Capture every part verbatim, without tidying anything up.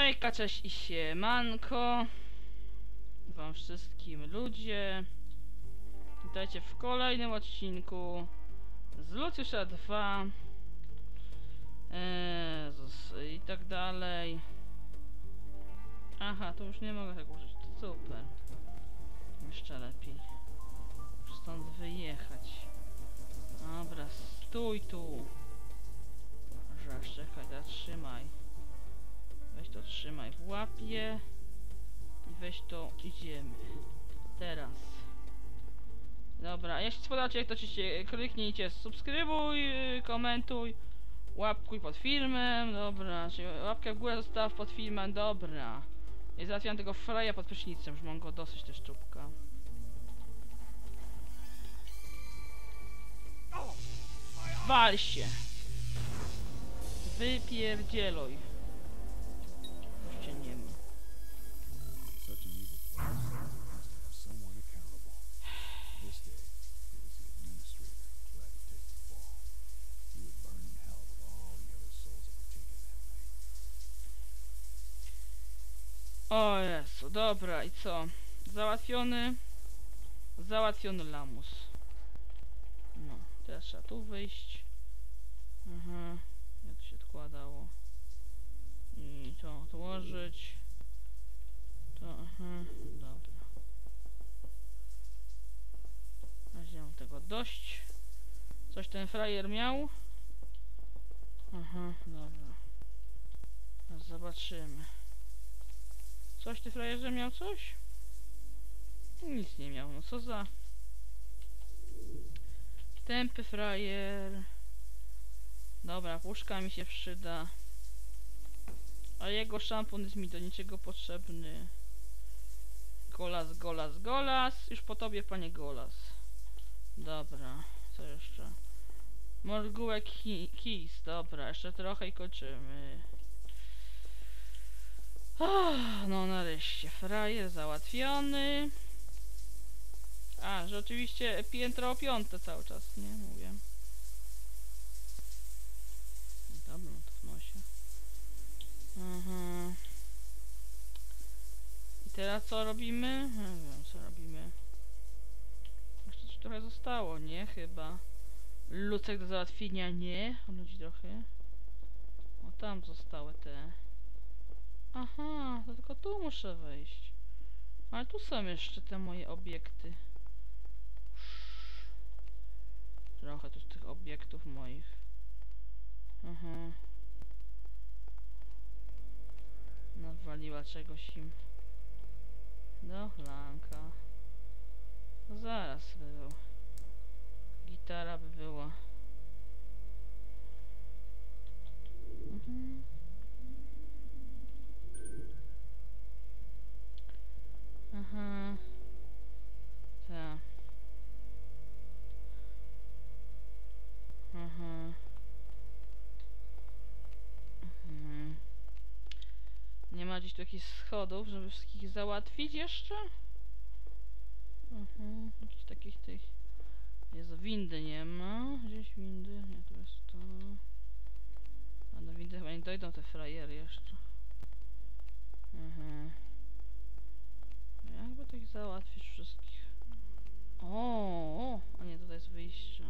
Hejka, cześć i siemanko wam wszystkim ludzie. Witajcie w kolejnym odcinku z Luciusza dwa Jezus, i tak dalej. Aha, to już nie mogę tego użyć, to super. Jeszcze lepiej stąd wyjechać. Dobra, stój tu. Żeż, czekaj, zatrzymaj. Weź to trzymaj w łapie. I weź to, idziemy. Teraz. Dobra, jeśli spodobacie, jak to oczywiście kliknijcie subskrybuj, komentuj, łapkuj pod filmem, dobra, czyli łapkę w górę zostaw pod filmem, dobra. I załatwiam tego fraja pod prysznicem, już mam go dosyć też czubka. Wal się! Wypierdzieluj. Już cię nie ma. O Jezu, dobra, i co? Załatwiony? Załatwiony lamus. No, teraz trzeba tu wyjść. Aha, jak to się odkładało. I to odłożyć. To, aha, dobra. Ja mam tego dość. Coś ten frajer miał? Aha, dobra. Teraz zobaczymy. Coś ty frajerze miał coś? Nic nie miał, no co za tępy frajer. Dobra, puszka mi się przyda. A jego szampon jest mi do niczego potrzebny. Golas, golas, golas. Już po tobie, panie golas. Dobra, co jeszcze? Morgułek kiss, dobra, jeszcze trochę i kończymy. Oh, no nareszcie, frajer załatwiony. A, że oczywiście piętro o piąte cały czas, nie? Mówię. Dobra, no to w nosie. Aha. I teraz co robimy? Nie wiem, co robimy. Jeszcze coś trochę zostało, nie? Chyba. Lucek do załatwienia, nie? Ludzi trochę. O, tam zostały te. Aha, to tylko tu muszę wejść. Ale tu są jeszcze te moje obiekty. Trochę tu z tych obiektów moich. Aha. Nawaliła czegoś im. Do chlanka. Zaraz by był. Gitara by była. Mhm. Aha. Tak. Aha. Mhm. Nie ma gdzieś tu jakichś schodów, żeby wszystkich załatwić jeszcze? Mhm. Jakichś takich tych... Jezu, windy nie ma. Gdzieś windy? Nie, to jest to. A do windy chyba nie dojdą te frajery jeszcze. Mhm. Jakby to ich załatwić wszystkich? O, o, a nie, tutaj jest wyjście.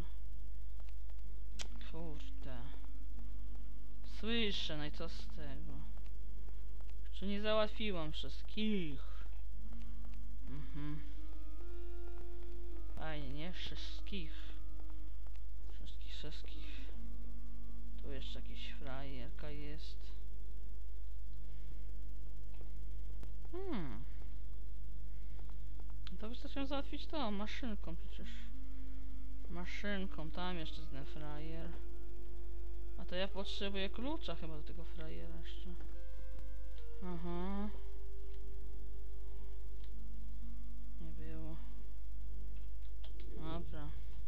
Kurde. Słyszę, no i co z tego? Czy nie załatwiłam wszystkich? Mhm. Fajnie, nie? Wszystkich. Wszystkich, wszystkich. Tu jeszcze jakaś frajerka jest. Hmm. To wystarczy załatwić to, maszynką przecież. Maszynką, tam jeszcze ten frajer. A to ja potrzebuję klucza chyba do tego frajera jeszcze. Aha. Nie było. Dobra.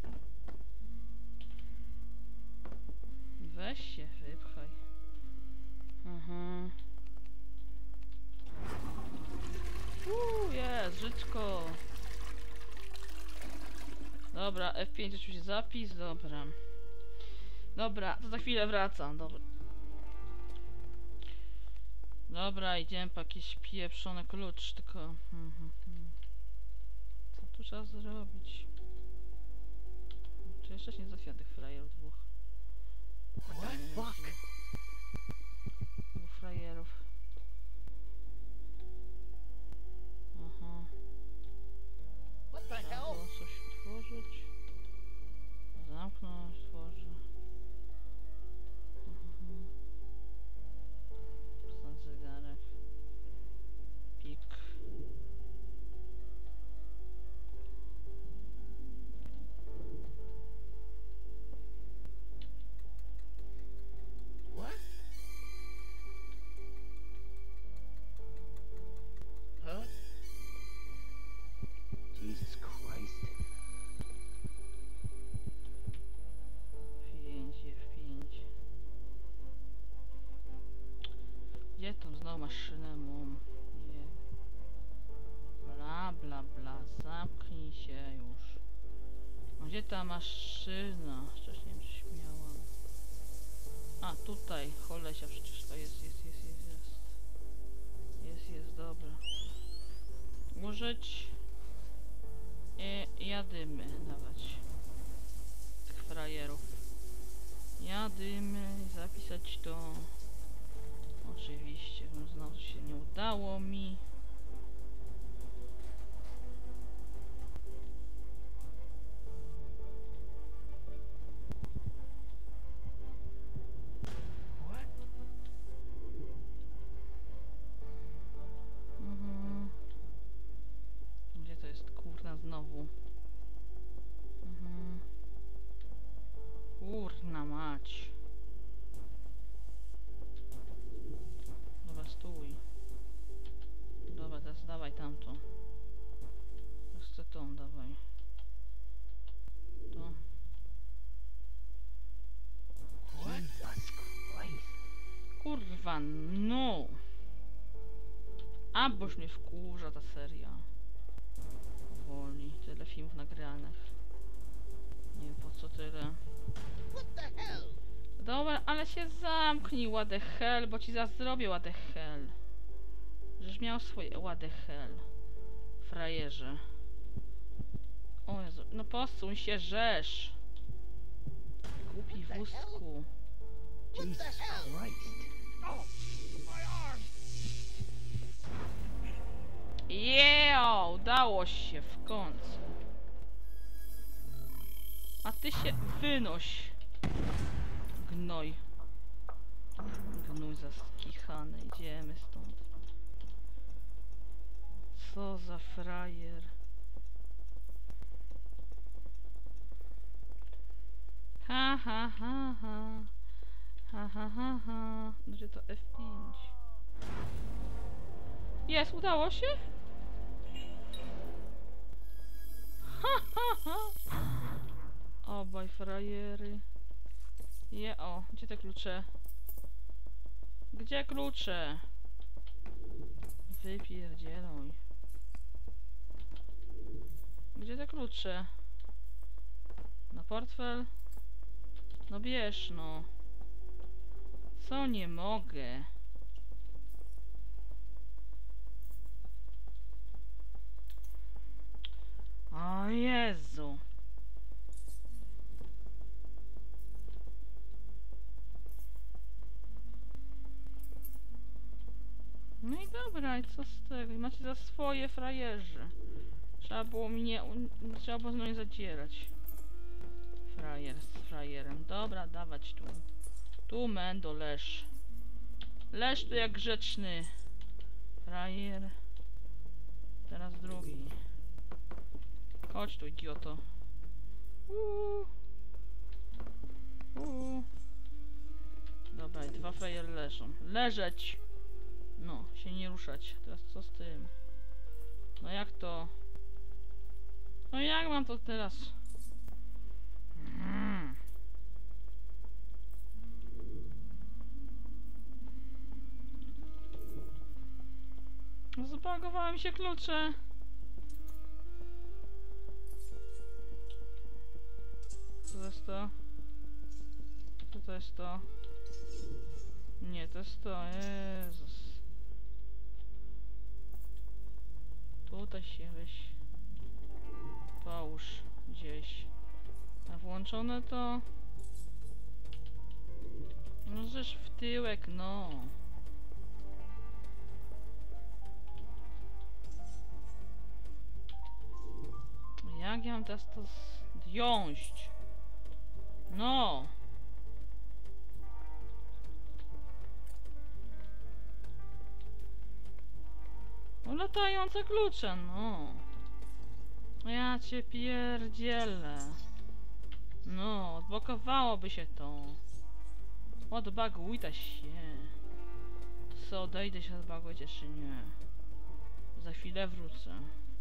Weź się, wypchaj. Aha. Uuu, jest, życzko. Dobra, F pięć oczywiście zapis, dobra. Dobra, to za chwilę wracam, dobra. Dobra, idziemy po jakiś pieprzony klucz, tylko... Hmm, hmm, hmm. Co tu trzeba zrobić? Czy jeszcze się nie załatwia tych frajerów dwóch? What? Fuck. Dwóch frajerów. Aha. What the Trzeba hell? było coś otworzyć. Zamknąć, otworzę. Mhm. Stąd zegarek. Pik. What? Huh? Jesus Christ. pięć, F pięć. Gdzie tą znowu maszynę mam? Nie. Bla bla bla, zamknij się już. A gdzie ta maszyna? Wcześniej nie wiem, czy śmiałam. A, tutaj, cholesia przecież to jest, jest, jest, jest, jest. Jest, jest, dobra. Użyć. I jadymy, dawać. Tych frajerów. Jadymy, zapisać to. Oczywiście, bo znowu się nie udało mi. What? Mhm. Gdzie to jest? Kurna, znowu. Mhm. Kurna mać. Dobra, stój. Dobra, teraz dawaj tamto. Teraz chcę tą, dawaj. To. Jesus Christ. Kurwa, no. A boż mnie wkurza ta seria. Powoli. Tyle filmów nagranych. Nie wiem po co tyle. What the hell? Dobra, ale się zamknij, what the hell, bo ci zaraz zrobię what the hell. Żeś miał swoje what the hell. Frajerze. O Jezu, no posuń się, rzesz. Głupi wózku. What the hell? Christ. Oh, my arm. Jeo, udało się w końcu. A ty się wynoś. Gnoj. Gnój zaskichany, idziemy stąd. Co za frajer. Ha ha ha ha. Ha ha ha ha. Gdzie to F pięć? Jest, udało się? Ha ha ha. Obaj frajery. Je, o, gdzie te klucze? Gdzie klucze? Wypierdzieluj. Gdzie te klucze? Na portfel? No bierz, no. Co nie mogę? O Jezu. No i dobra, i co z tego? I macie za swoje frajerzy. Trzeba było mnie... Trzeba było z mną nie zadzierać. Frajer z frajerem. Dobra, dawać tu. Tu mendo, leż. Leż tu jak grzeczny. Frajer. Teraz drugi. Chodź tu, idioto. Uuu. Uuu. Dobra, i dwa frajery leżą. Leżeć! No, się nie ruszać. Teraz co z tym? No jak to? No jak mam to teraz? Mm. Zbagowały mi się klucze. Co to jest to? Co to jest to? Nie, to jest to. Jezus. Tutaj się weź. Połóż gdzieś. A włączone to... No żeż w tyłek, no. Jak ja mam teraz to zdjąć? No. No latające klucze, no. Ja cię pierdzielę. No, odblokowałoby się to. Odbagujta się. To co, odejdę się odbagujcie czy nie? Za chwilę wrócę.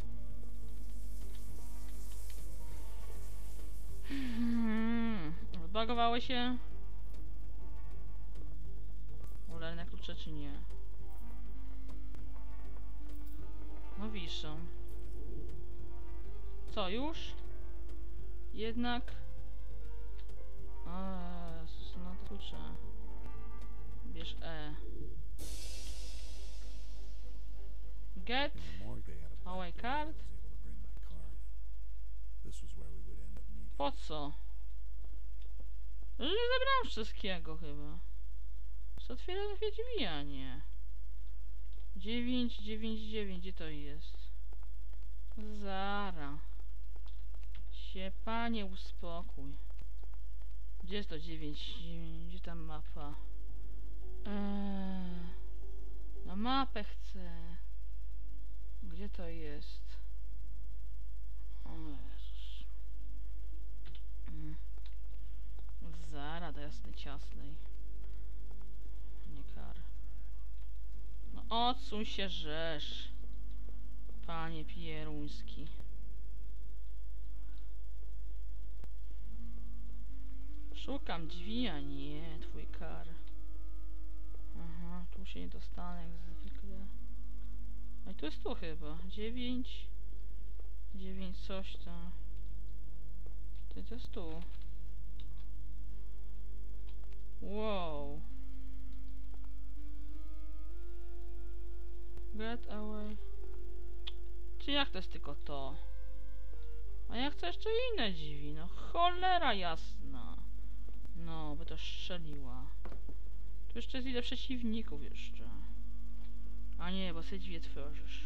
Hmm, odbagowały się? Ulerne klucze czy nie? No wiszą. Co, już? Jednak... O Jezus, no klucze. Bierz E. Get away card? Po co? Że nie zabrałem wszystkiego chyba. Co otwiera takie drzwi, a nie. dziewięć dziewięć dziewięć, gdzie to jest? Zara. Się panie uspokój. Gdzie jest to dziewięć dziewięć? Gdzie ta mapa? Eee, no mapę chcę. Gdzie to jest? O Jezus. Mm. Zara do jasnej ciasnej. Nie kar. No odsuń się rzesz. Panie Pieruński. Szukam drzwi, a nie twój kar. Aha, tu się nie dostanę jak zwykle. No i tu jest tu chyba. dziewięć. dziewięć coś tam. Ty to jest tu. Wow. Get away. Czy jak to jest tylko to? A ja chcę jeszcze inne drzwi, no cholera jasna. No, by to strzeliła. Tu jeszcze jest ile przeciwników jeszcze. A nie, bo sobie drzwi tworzysz.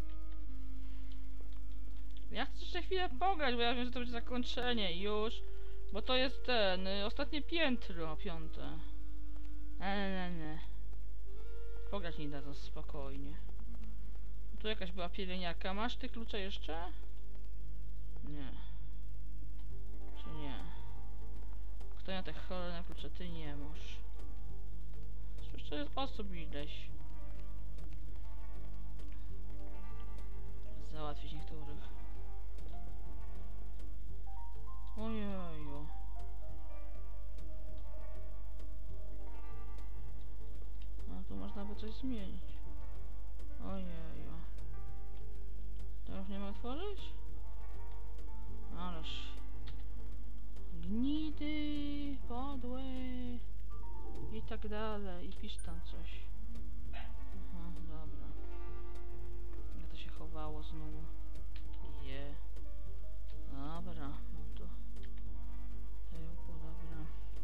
Ja chcę jeszcze chwilę pograć, bo ja wiem, że to będzie zakończenie już. Bo to jest ten, y, ostatnie piętro, piąte. Nie, nie, nie. Pograć nie da to spokojnie. Tu jakaś była pielęgniarka. Masz ty klucze jeszcze? Nie. Czy nie? Kto ma te cholerne klucze? Ty nie masz. Jeszcze jest osób ileś. Załatwić niektórych. Ojeju. A tu można by coś zmienić. Ojeju. To już nie ma otworzyć? Ależ. Gnidy, podłe i tak dalej. I pisz tam coś. Aha, dobra. Jak to się chowało znowu. Je. Dobra, no to. Tyłku, dobra.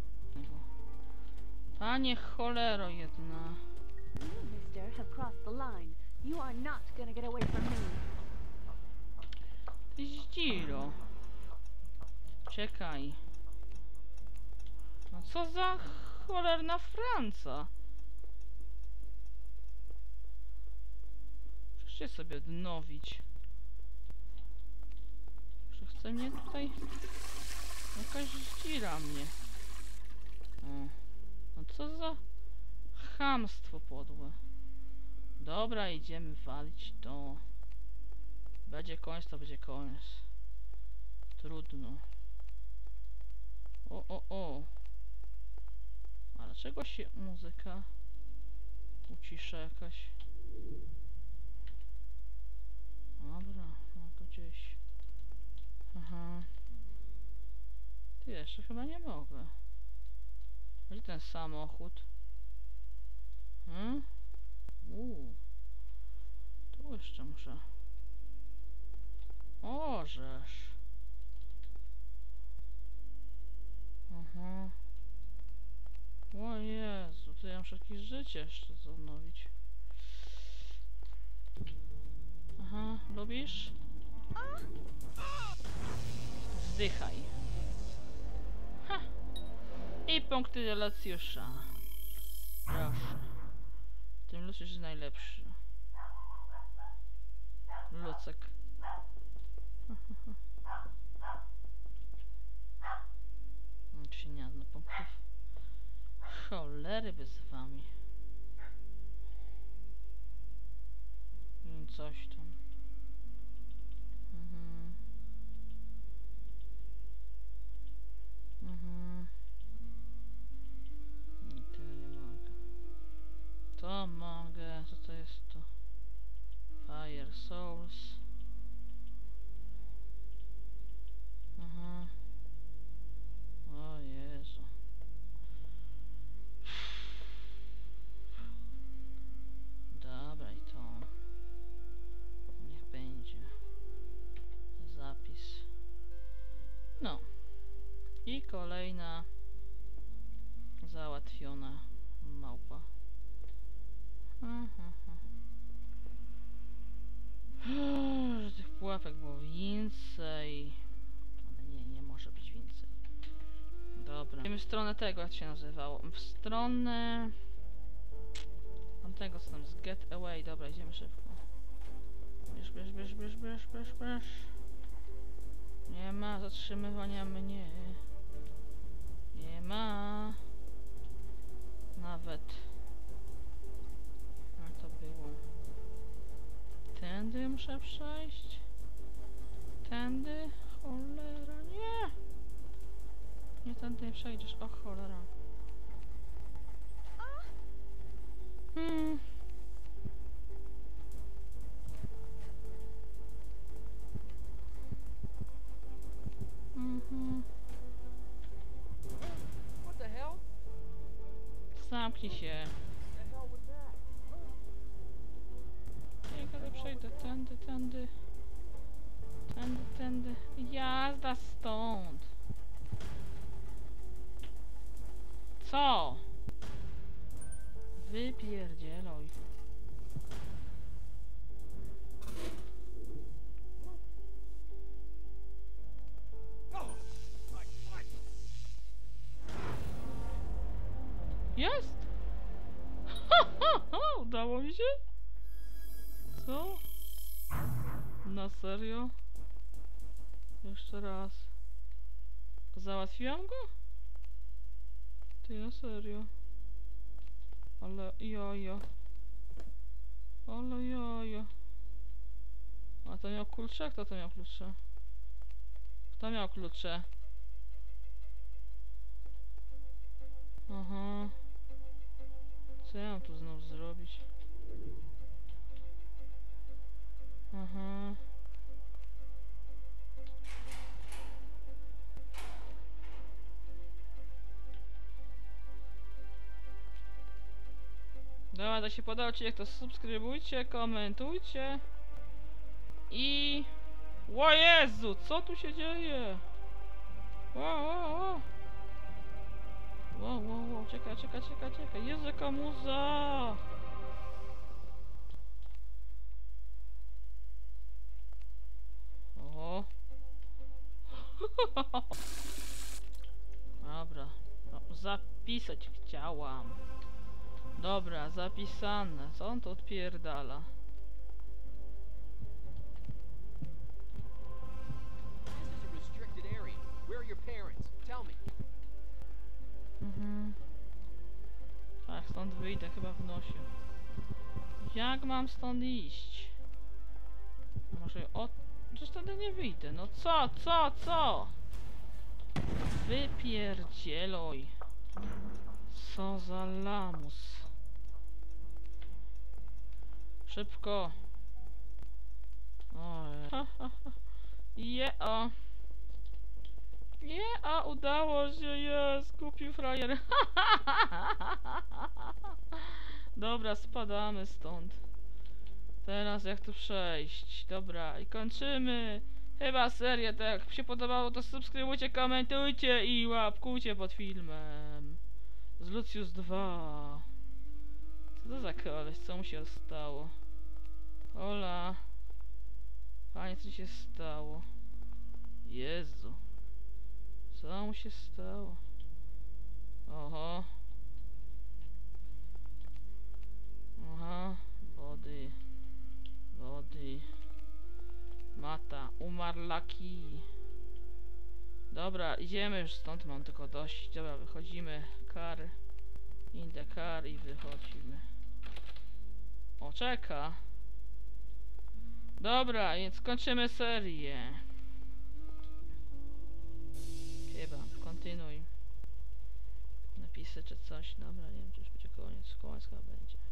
Panie cholero jedna. You, mister, have crossed the line. You are not gonna get away from me. Ty zdziro. Czekaj. No co za cholerna Franca? Przecież sobie odnowić. Że chce mnie tutaj... Jakaś zdzira mnie. O. No co za chamstwo podłe. Dobra, idziemy walić to. Będzie koniec, to będzie koniec. Trudno. O, o, o. A dlaczego się muzyka ucisza jakaś? Dobra, no to gdzieś. Aha. Ty jeszcze chyba nie mogę. Gdzie ten samochód? Hmm? Uuu. Tu jeszcze muszę jakieś życie jeszcze zanowić. Aha, lubisz? Zdychaj. Ha! I punkty dla Lucjusza. Proszę. Ten Lucjusz jest najlepszy. Lucek. Jak się nie zna punktów. Cholery by z wami. Mm, Coś tam. Mhm. Mhm. I tego nie mogę. To mogę. Co to jest to? Fire Souls. Aha. O Jezu. Dobra i to. Niech będzie. Zapis. No. I kolejna załatwiona małpa. Aha. Że tych pułapek było więcej. Ale nie, nie może być więcej. Dobra. Idziemy w stronę tego, jak to się nazywało. W stronę... tamtego, co tam jest. Get away. Dobra, idziemy szybko. Bierz, bierz, bierz, bierz, bierz, bierz, bierz. Nie ma zatrzymywania mnie. Nie ma. Nawet. Jak to było? Tędy muszę przejść. Tędy? Cholera, nie! Nie tędy nie przejdziesz, o cholera. Hmm. Mhm. What the hell? Zamknij się. The hell was that? Nie, kiedy przejdę tędy, tędy. Tędy, tędy. Jazda stąd. Co? Wypierdzieloj. Jest! Ha, ha, ha! Udało mi się? Co? Na serio? Jeszcze raz. Załatwiłam go? Ty, na serio. Ale jojo. Ale jojo. A to miał klucze? Kto to miał klucze? Kto miał klucze? Aha. Co ja mam tu znowu zrobić? Aha. Dobra, to się podoba odcinek, to subskrybujcie, komentujcie. I... O Jezu, co tu się dzieje? Wow, wow, wow. Wow, wow, wow, czekaj, czekaj, czekaj, czekaj. Jezu, jaka muza! O. Dobra, no, zapisać chciałam. Dobra, zapisane. Co on to odpierdala? This is a restricted area. Where are your parents? Tell me. Mhm. Tak, stąd wyjdę chyba w nosie. Jak mam stąd iść? A może od... Przecież wtedy nie wyjdę. No co, co, co? Wypierdzieloj. Co za lamus. Szybko. Oj. Ha, ha, ha. Je, o. Nie, a udało się, jest, kupił frajer. Dobra, spadamy stąd. Teraz jak tu przejść? Dobra, i kończymy. Chyba serię, tak jak się podobało, to subskrybujcie, komentujcie i łapkujcie pod filmem. Z Lucius dwa. koleś, co mu się stało? Hola. Panie, co się stało? Jezu. Co mu się stało? Oho. Aha. Wody. Wody. Mata. Umarlaki. Dobra, idziemy już stąd, mam tylko dość. Dobra, wychodzimy. Car. In the car i wychodzimy. O, czeka. Dobra, więc kończymy serię. Chyba, kontynuuj. Napisy czy coś. Dobra, nie wiem, czy już będzie koniec. Koniec chyba będzie.